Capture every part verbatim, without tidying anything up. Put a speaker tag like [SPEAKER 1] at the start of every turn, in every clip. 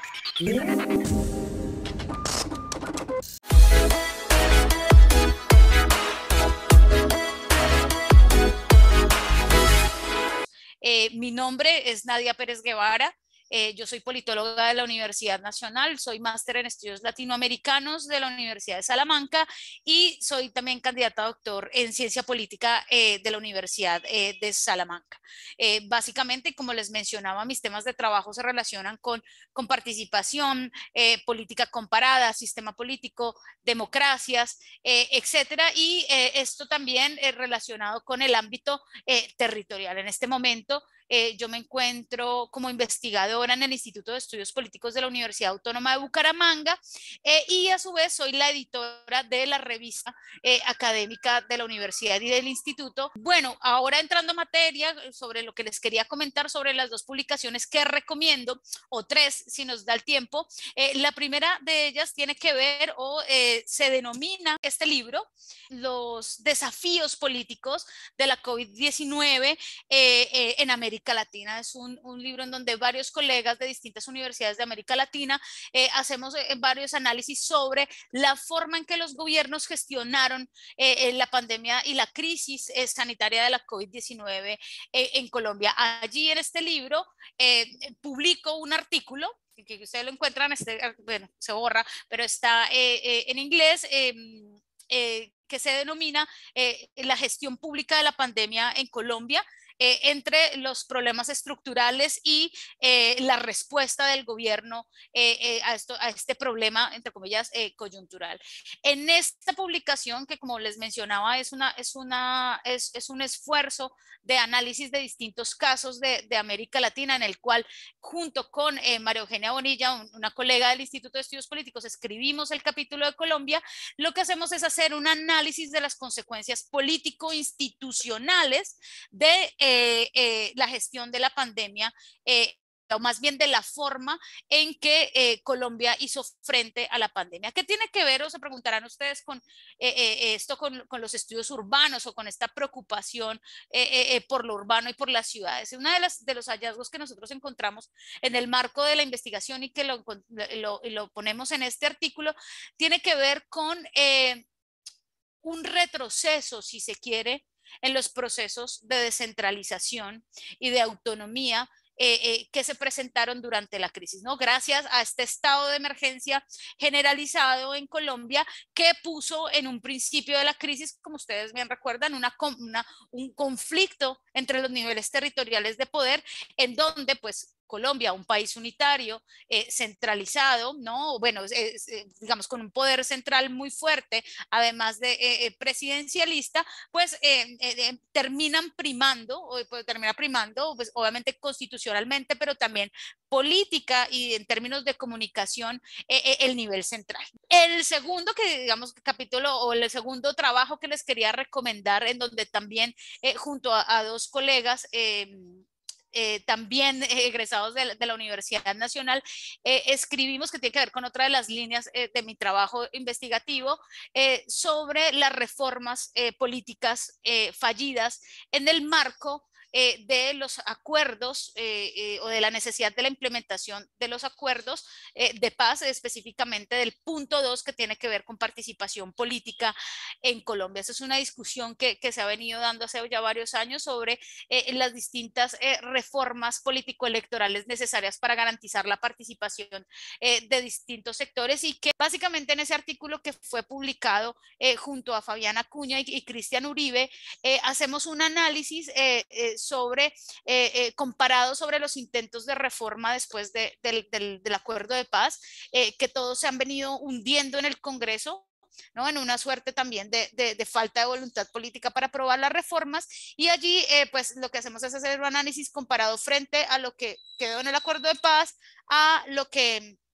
[SPEAKER 1] Eh, mi nombre es Nadia Pérez Guevara. Eh, yo soy politóloga de la Universidad Nacional, soy máster en estudios latinoamericanos de la Universidad de Salamanca y soy también candidata a doctor en ciencia política eh, de la Universidad eh, de Salamanca. Eh, básicamente, como les mencionaba, mis temas de trabajo se relacionan con, con participación, eh, política comparada, sistema político, democracias, eh, etcétera. Y eh, esto también es relacionado con el ámbito eh, territorial. En este momento, Eh, yo me encuentro como investigadora en el Instituto de Estudios Políticos de la Universidad Autónoma de Bucaramanga eh, y a su vez soy la editora de la revista eh, académica de la universidad y del instituto. Bueno, ahora entrando en materia sobre lo que les quería comentar sobre las dos publicaciones que recomiendo, o tres si nos da el tiempo. Eh, la primera de ellas tiene que ver o eh, se denomina este libro Los desafíos políticos de la COVID diecinueve eh, eh, en América Latina. Es un, un libro en donde varios colegas de distintas universidades de América Latina eh, hacemos eh, varios análisis sobre la forma en que los gobiernos gestionaron eh, la pandemia y la crisis eh, sanitaria de la COVID diecinueve eh, en Colombia. Allí en este libro eh, publico un artículo que ustedes lo encuentran, este, bueno, se borra, pero está eh, eh, en inglés, eh, eh, que se denomina eh, la gestión pública de la pandemia en Colombia. Eh, entre los problemas estructurales y eh, la respuesta del gobierno eh, eh, a, esto, a este problema, entre comillas, eh, coyuntural. En esta publicación, que como les mencionaba, es, una, es, una, es, es un esfuerzo de análisis de distintos casos de, de América Latina, en el cual, junto con eh, María Eugenia Bonilla, un, una colega del Instituto de Estudios Políticos, escribimos el capítulo de Colombia. Lo que hacemos es hacer un análisis de las consecuencias político-institucionales de eh, eh, la gestión de la pandemia, eh, o más bien de la forma en que eh, Colombia hizo frente a la pandemia. ¿Qué tiene que ver, o se preguntarán ustedes, con eh, eh, esto, con, con, los estudios urbanos o con esta preocupación eh, eh, por lo urbano y por las ciudades? Uno de, las, de los hallazgos que nosotros encontramos en el marco de la investigación y que lo, lo, lo ponemos en este artículo, tiene que ver con eh, un retroceso, si se quiere, en los procesos de descentralización y de autonomía eh, eh, que se presentaron durante la crisis, ¿no? Gracias a este estado de emergencia generalizado en Colombia, que puso en un principio de la crisis, como ustedes bien recuerdan, una, una, un conflicto entre los niveles territoriales de poder, en donde pues Colombia, un país unitario, eh, centralizado, ¿no? Bueno, es, es, digamos, con un poder central muy fuerte, además de eh, presidencialista, pues eh, eh, terminan primando, o pues, termina primando, pues obviamente constitucionalmente, pero también política y en términos de comunicación, eh, eh, el nivel central. El segundo que, digamos, capítulo o el segundo trabajo que les quería recomendar, en donde también eh, junto a, a dos colegas, eh, Eh, también eh, egresados de la, de la Universidad Nacional, eh, escribimos, que tiene que ver con otra de las líneas eh, de mi trabajo investigativo, eh, sobre las reformas eh, políticas eh, fallidas en el marco eh, de los acuerdos eh, eh, o de la necesidad de la implementación de los acuerdos eh, de paz, específicamente del punto dos, que tiene que ver con participación política en Colombia. Esa es una discusión que, que se ha venido dando hace ya varios años sobre eh, las distintas eh, reformas político-electorales necesarias para garantizar la participación eh, de distintos sectores, y que básicamente en ese artículo que fue publicado eh, junto a Fabiana Acuña y, y Cristian Uribe, eh, hacemos un análisis eh, eh, sobre, eh, eh, comparado sobre los intentos de reforma después de, del, del, del acuerdo de paz, eh, que todos se han venido hundiendo en el Congreso, ¿no? En una suerte también de, de, de falta de voluntad política para aprobar las reformas, y allí eh, pues lo que hacemos es hacer un análisis comparado frente a lo que quedó en el acuerdo de paz, a lo que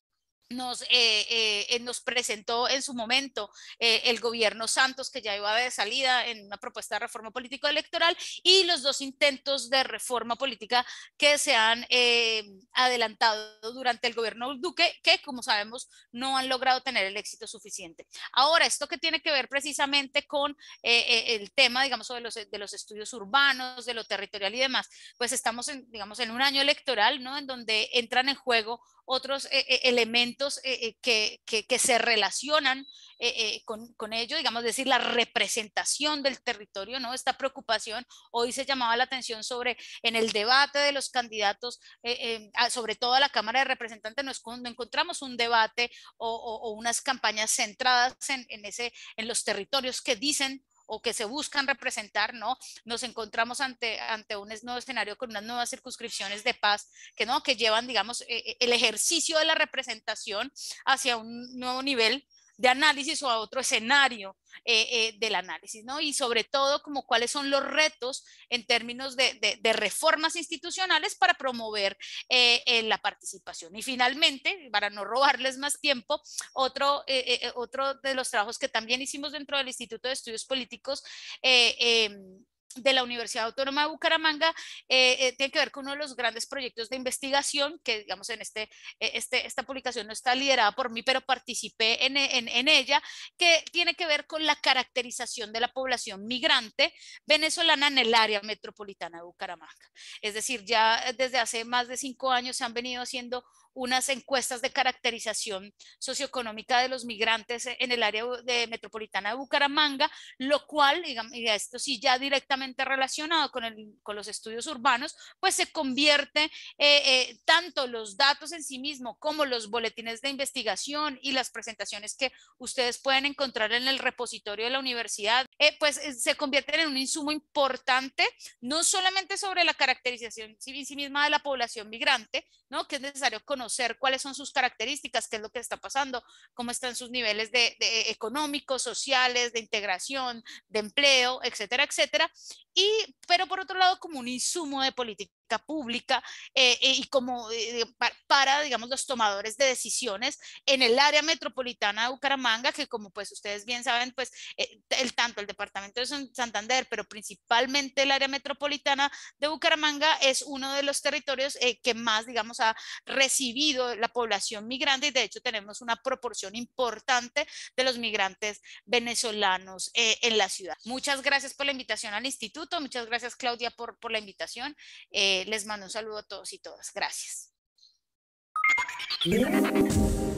[SPEAKER 1] nos, eh, eh, nos presentó en su momento eh, el gobierno Santos, que ya iba de salida en una propuesta de reforma político-electoral, y los dos intentos de reforma política que se han eh, adelantado durante el gobierno Duque, que como sabemos no han logrado tener el éxito suficiente. Ahora, esto que tiene que ver precisamente con eh, eh, el tema, digamos, sobre los, de los estudios urbanos, de lo territorial y demás, pues estamos en, digamos, en un año electoral, ¿no? En donde entran en juego otros eh, eh, elementos eh, que, que, que, se relacionan eh, eh, con, con ello, digamos, decir, la representación del territorio, ¿no? Esta preocupación, hoy se llamaba la atención sobre, en el debate de los candidatos, eh, eh, sobre todo a la Cámara de Representantes, no, es, no encontramos un debate o, o, o unas campañas centradas en, en, ese, en los territorios que dicen o que se buscan representar, ¿no? Nos encontramos ante, ante un nuevo escenario con unas nuevas circunscripciones de paz que, ¿no? Que llevan, digamos, eh, el ejercicio de la representación hacia un nuevo nivel de análisis o a otro escenario eh, eh, del análisis, ¿no? Y sobre todo, como cuáles son los retos en términos de, de, de reformas institucionales para promover eh, eh, la participación. Y finalmente, para no robarles más tiempo, otro, eh, eh, otro de los trabajos que también hicimos dentro del Instituto de Estudios Políticos eh, eh, de la Universidad Autónoma de Bucaramanga eh, eh, tiene que ver con uno de los grandes proyectos de investigación que, digamos, en este, eh, este esta publicación no está liderada por mí, pero participé en, en, en ella, que tiene que ver con la caracterización de la población migrante venezolana en el área metropolitana de Bucaramanga. Es decir, ya desde hace más de cinco años se han venido haciendo unas encuestas de caracterización socioeconómica de los migrantes en el área de metropolitana de Bucaramanga, lo cual, digamos, y esto sí ya directamente relacionado con, el, con los estudios urbanos, pues se convierte eh, eh, tanto los datos en sí mismos como los boletines de investigación y las presentaciones que ustedes pueden encontrar en el repositorio de la universidad, eh, pues eh, se convierten en un insumo importante, no solamente sobre la caracterización en sí misma de la población migrante, ¿no? Que es necesario conocer cuáles son sus características, qué es lo que está pasando, cómo están sus niveles de, de económicos, sociales, de integración, de empleo, etcétera, etcétera. Y, pero por otro lado, como un insumo de política pública eh, eh, y como eh, para, para, digamos, los tomadores de decisiones en el área metropolitana de Bucaramanga, que como pues ustedes bien saben, pues eh, el, tanto el departamento de Santander, pero principalmente el área metropolitana de Bucaramanga es uno de los territorios eh, que más, digamos, ha recibido la población migrante y de hecho tenemos una proporción importante de los migrantes venezolanos eh, en la ciudad. Muchas gracias por la invitación al instituto, muchas gracias Claudia por, por la invitación. Eh, les mando un saludo a todos y todas. Gracias.